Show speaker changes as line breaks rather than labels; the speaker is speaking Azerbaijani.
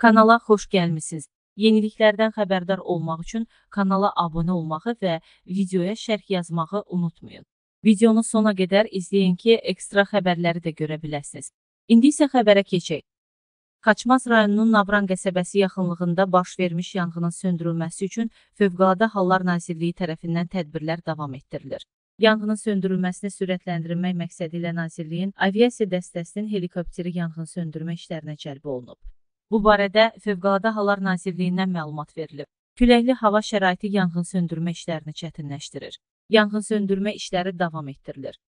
Kanala xoş gəlmisiniz. Yeniliklərdən xəbərdar olmaq üçün kanala abunə olmağı və videoya şərh yazmağı unutmayın. Videonu sona qədər izləyin ki, ekstra xəbərləri də görə biləsiniz. İndi isə xəbərə keçək. Xaçmaz rayonunun Navran qəsəbəsi yaxınlığında baş vermiş yanğının söndürülməsi üçün Fövqəladə Hallar Nazirliyi tərəfindən tədbirlər davam etdirilir. Yanğının söndürülməsini sürətləndirmək məqsədi ilə Nazirliyin aviasiya dəstəsinin helikopteri yanğın söndürmə işlərinə cəlb olunub. Bu barədə Fövqəladə Hallar Nazirliyindən məlumat verilib. Küləkli hava şəraiti yanğın söndürmə işlərini çətinləşdirir. Yanğın söndürmə işləri davam etdirilir.